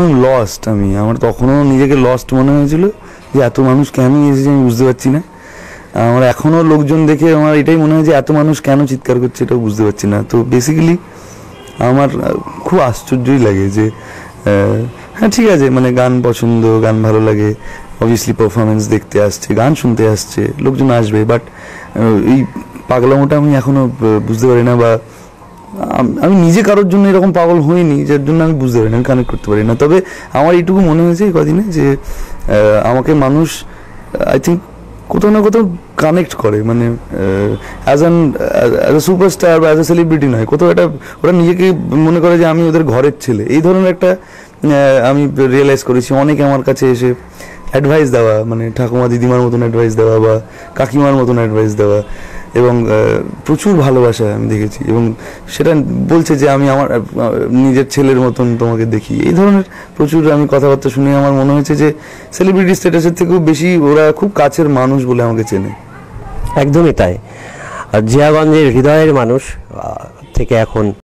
একদম লস্ট। আমার তখনও নিজেকে লস্ট মনে হয়েছিল যে এত মানুষ কেন এসেছে আমি বুঝতে পারছি না। আমার এখনও লোকজন দেখে আমার এটাই মনে হয় যে এত মানুষ কেন চিৎকার করছে এটাও বুঝতে পারছি না। তো বেসিক্যালি আমার খুব আশ্চর্যই লাগে যে হ্যাঁ ঠিক আছে, মানে গান পছন্দ, গান ভালো লাগে, অবভিয়াসলি পারফরমেন্স দেখতে আসছে, গান শুনতে আসছে, লোকজন আসবে, বাট এই পাগলামোটা আমি এখনও বুঝতে পারি না, বা আমি নিজে কারোর জন্য এরকম পাগল হইনি যার জন্য আমি বুঝতে পারি না, আমি কানেক্ট করতে পারি না। তবে আমার এইটুকু মনে হয়েছে এই কদিনে যে আমাকে মানুষ আই থিঙ্ক কোথাও না কোথাও কানেক্ট করে, মানে অ্যাজ এ সুপারস্টার বা অ্যাজ এ সেলিব্রিটি নয়, কোথাও একটা ওরা নিজেকে মনে করে যে আমি ওদের ঘরের ছেলে, এই ধরনের একটা আমি রিয়েলাইজ করেছি। অনেকে আমার কাছে এসে অ্যাডভাইস দেওয়া, মানে ঠাকুমা দিদিমার মতন অ্যাডভাইস দেওয়া বা কাকিমার মতন অ্যাডভাইস দেওয়া, এবং প্রচুর ভালোবাসা আমি দেখেছি, এবং সেটা বলছে যে আমি আমার নিজের ছেলের মতন তোমাকে দেখি, এই ধরনের প্রচুর আমি কথাবার্তা শুনে আমার মনে হয়েছে যে সেলিব্রিটি স্ট্যাটাসের থেকেও বেশি ওরা খুব কাছের মানুষ বলে আমাকে চেনে। একদমই তাই। জিয়াগঞ্জের হৃদয়ের মানুষ থেকে এখন